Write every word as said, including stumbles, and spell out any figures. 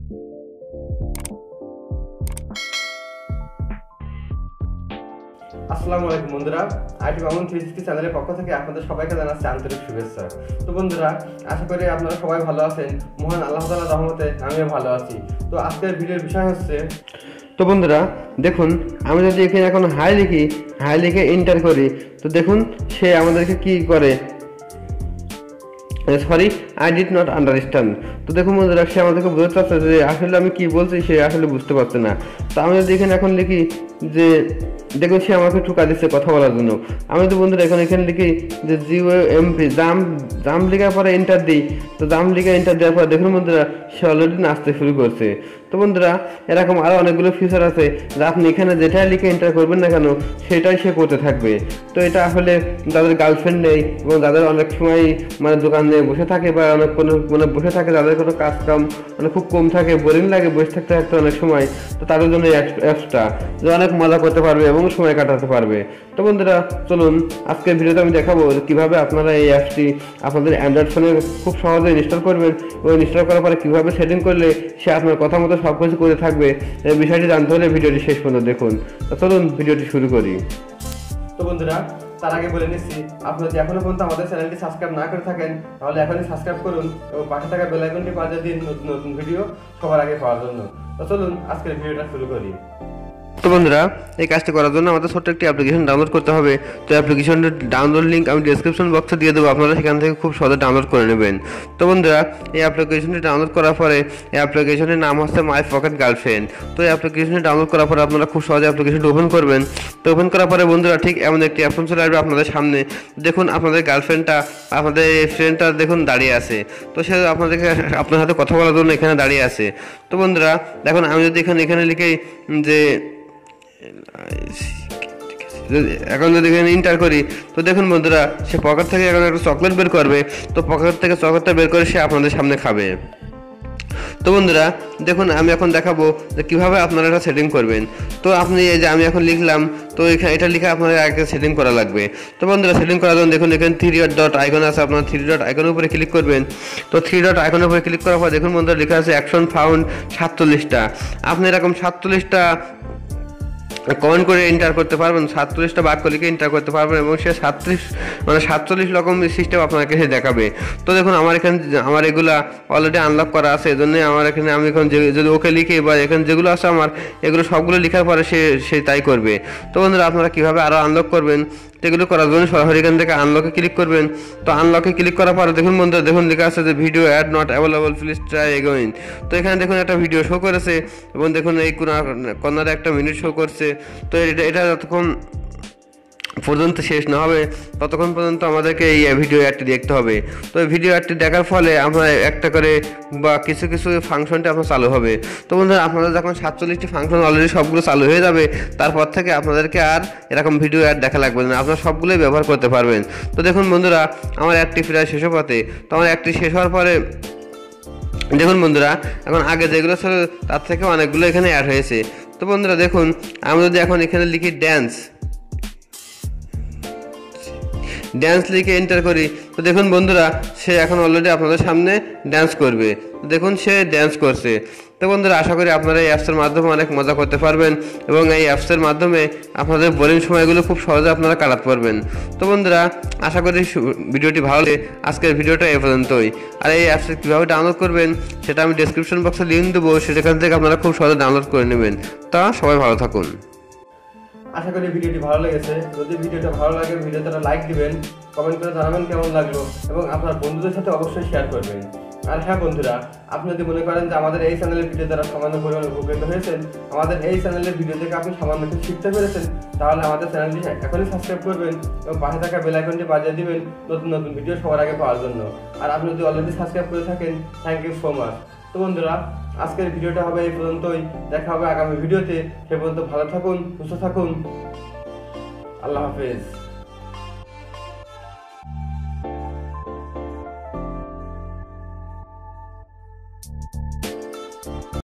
আসসালামু আলাইকুম বন্ধুরা, আইটি বামন থ্রি সিক্সটি চ্যানেলের পক্ষ থেকে আপনাদের সবাইকে জানাচ্ছি আন্তরিক শুভেচ্ছা। তো বন্ধুরা, আশা করি আপনারা সবাই ভালো আছেন। মহান আল্লাহ তাআলার রহমতে আমিও ভালো আছি। তো আজকের ভিডিওর বিষয় হচ্ছে, তো বন্ধুরা দেখুন, আমি যদি এখানে এখন হাই লিখি, হাই লিখে এন্টার করি, তো দেখুন সে আমাদেরকে কি করে, sorry I did not understand. তো দেখুন বন্ধুরা, সে আমাদেরকে বুঝতে পারছে যে আসলে আমি কি বলছি সে আসলে বুঝতে পারছে না। তো আমি যদি এখানে এখন লিখি যে, দেখুন সে আমাকে ঠুকা দিচ্ছে কথা বলার জন্য। আমি তো বন্ধুরা এখন এখানে লিখি যে জিও এমপি জাম জাম লেখার পরে এন্টার দিই। তো জাম লিখে এন্টার দেওয়ার পরে দেখুন বন্ধুরা, সে অলরেডি নাচতে শুরু করছে। তো বন্ধুরা, এরকম আরও অনেকগুলো ফিচার আছে যা আপনি এখানে যেটাই লিখে এন্টার করবেন না কেন সেটাই সে করতে থাকবে। তো এটা আসলে যাদের গার্লফ্রেন্ড নেই এবং যাদের অনেক সময় মানে দোকানে বসে থাকে বা অনেক কোনো মানে বসে থাকে, যাদের কোনো কাজ কাম মানে খুব কম থাকে, বোরিং লাগে বসে থাকতে থাকতে অনেক সময়, তো তাদের জন্য এই অ্যাপসটা যে অনেক মজা করতে পারবে এবং সময় কাটাতে পারবে। তো বন্ধুরা চলুন, আজকের ভিডিওতে আমি দেখাবো কীভাবে আপনারা এই অ্যাপসটি আপনাদের অ্যান্ড্রয়েড ফোনে খুব সহজে ইনস্টল করবেন এবং ইনস্টল করার পরে কীভাবে সেটিং করলে সে আপনার কথা মতো সব কিছু করে থাকবে। এই বিষয়টি জানতে হলে ভিডিওটি শেষ পর্যন্ত দেখুন। তো চলুন ভিডিওটি শুরু করি। তো বন্ধুরা, তার আগে বলে নিচ্ছি, আপনি যদি এখনো পর্যন্ত আমাদের চ্যানেলটি সাবস্ক্রাইব না করে থাকেন তাহলে এখনই সাবস্ক্রাইব করুন এবং পাশে থাকা বেল আইকনটি বাজিয়ে দিন নতুন নতুন ভিডিও সবার আগে পাওয়ার জন্য। তো চলুন আজকের ভিডিওটা শুরু করি। তো বন্ধুরা, এই কাজটি করার জন্য আমাদের ছোট্ট একটি অ্যাপ্লিকেশন ডাউনলোড করতে হবে। তো অ্যাপ্লিকেশনটির ডাউনলোড লিঙ্ক আমি ডেসক্রিপশন বক্সে দিয়ে দেবো, আপনারা সেখান থেকে খুব সহজে ডাউনলোড করে নেবেন। তো বন্ধুরা, এই অ্যাপ্লিকেশনটি ডাউনলোড করার পরে এই অ্যাপ্লিকেশনের নাম হচ্ছে মাই পকেট গার্লফ্রেন্ড। তো এই অ্যাপ্লিকেশনটি ডাউনলোড করার পরে আপনারা খুব সহজে অ্যাপ্লিকেশনটি ওপেন করবেন। তো ওপেন করার পরে বন্ধুরা, ঠিক এমন একটি অপশন চলে আসবে আপনাদের সামনে। দেখুন আপনাদের গার্লফ্রেন্ডটা, আপনাদের এই ফ্রেন্ডটা দেখুন দাঁড়িয়ে আছে। তো সে আপনাদেরকে আপনার সাথে কথা বলার জন্য এখানে দাঁড়িয়ে আছে। তো বন্ধুরা দেখুন, আমি যদি এখানে এখানে লিখে যে এখন যদি এখানে এন্টার করি, তো দেখুন বন্ধুরা, সে পকেট থেকে এখন একটা চকলেট বের করবে। তো পকেট থেকে চকলেটটা বের করে সে আপনাদের সামনে খাবে। তো বন্ধুরা দেখুন, আমি এখন দেখাবো যে কীভাবে আপনারা এটা সেটিং করবেন। তো আপনি এই যে আমি এখন লিখলাম, তো এখানে এটা লিখে আপনাদের আগে সেটিং করা লাগবে। তো বন্ধুরা, সেটিং করার জন্য দেখুন এখানে থ্রি ডট আইকন আছে, আপনার থ্রি ডট আইকনের উপরে ক্লিক করবেন। তো থ্রি ডট আইকনের উপরে ক্লিক করার পর দেখুন বন্ধুরা, লেখা আছে অ্যাকশন ফাউন্ড সাতচল্লিশটা। আপনি এরকম সাতচল্লিশটা কমেন্ট করে এন্টার করতে পারবেন, সাতচল্লিশটা বাক্য লিখে এন্টার করতে পারবেন এবং সে সাতত্রিশ মানে সাতচল্লিশ রকম সিস্টেম আপনাকে সে দেখাবে। তো দেখুন আমার এখানে আমার এগুলা অলরেডি আনলক করা আছে, এই জন্যই আমার এখানে আমি এখন যদি ওকে লিখি বা এখানে যেগুলো আছে আমার এগুলো সবগুলো লেখার পরে সে সে তাই করবে। তো বন্ধুরা, আপনারা কীভাবে আরও আনলক করবেন সেগুলো করার জন্য সরাসরি এখান থেকে আনলকে ক্লিক করবেন। তো আনলকে ক্লিক করার পরে দেখুন বন্ধুরা, দেখুন লেখা আছে যে video ad not available, please try again. তো এখানে দেখুন একটা ভিডিও শো করেছে এবং দেখুন এই কর্নারে একটা মিনিট শো করছে। তো এটা এটা যতক্ষণ পর্যন্ত শেষ না হবে ততক্ষণ পর্যন্ত আমাদেরকে এই ভিডিও অ্যাডটি দেখতে হবে। তো এই ভিডিও অ্যাডটি দেখার ফলে আমরা একটা করে বা কিছু কিছু ফাংশনটি আপনার চালু হবে। তো বন্ধুরা, আপনাদের যখন সাতচল্লিশটি ফাংশন অলরেডি সবগুলো চালু হয়ে যাবে, তারপর থেকে আপনাদেরকে আর এরকম ভিডিও অ্যাড দেখা লাগবে না, আপনারা সবগুলোই ব্যবহার করতে পারবেন। তো দেখুন বন্ধুরা, আমার অ্যাডটি প্রায় শেষ পথে। তো আমার অ্যাডটি শেষ হওয়ার পরে দেখুন বন্ধুরা, এখন আগে যেগুলো ছিল তার থেকে অনেকগুলো এখানে অ্যাড হয়েছে। তো বন্ধুরা দেখুন, আমি যদি এখন এখানে লিখি ড্যান্স ড্যান্স লিখে এন্টার করি, তো দেখুন বন্ধুরা, সে এখন অলরেডি আপনাদের সামনে ড্যান্স করবে। দেখুন সে ড্যান্স করছে। তো বন্ধুরা, আশা করি আপনারা এই অ্যাপসের মাধ্যমে অনেক মজা করতে পারবেন এবং এই অ্যাপসের মাধ্যমে আপনাদের বোরিং সময়গুলো খুব সহজে আপনারা কাটাতে পারবেন। তো বন্ধুরা, আশা করি ভিডিওটি ভালো লাগে। আজকের ভিডিওটা এ পর্যন্তই। আর এই অ্যাপসে কীভাবে ডাউনলোড করবেন সেটা আমি ডেসক্রিপশন বক্সে লিঙ্ক দেবো, সেখান থেকে আপনারা খুব সহজে ডাউনলোড করে নেবেন। তা সবাই ভালো থাকুন। আশা করি ভিডিওটি ভালো লেগেছে। যদি ভিডিওটা ভালো লাগে ভিডিওটা লাইক দিবেন, কমেন্ট করে জানাবেন কেমন লাগলো এবং আপনার বন্ধুদের সাথে অবশ্যই শেয়ার করবেন। আর হ্যাঁ বন্ধুরা, আপনি যদি মনে করেন যে আমাদের এই চ্যানেলের ভিডিও দ্বারা সামান্য পরিমাণে উপকৃত হয়েছেন, আমাদের এই চ্যানেলের ভিডিও থেকে আপনি সামান্য কিছু শিখতে পেরেছেন, তাহলে আমাদের চ্যানেলটি এখনই সাবস্ক্রাইব করবেন এবং পাশে থাকা বেল আইকনটি বাজিয়ে দিবেন নতুন নতুন ভিডিও সবার আগে পাওয়ার জন্য। আর আপনি যদি অলরেডি সাবস্ক্রাইব করে থাকেন, থ্যাংক ইউ সো মাচ। তো বন্ধুরা, আজকের ভিডিওটা হবে এই পর্যন্তই। দেখা হবে আগামী ভিডিওতে। সে পর্যন্ত ভালো থাকুন, সুস্থ থাকুন। আল্লাহ হাফেজ।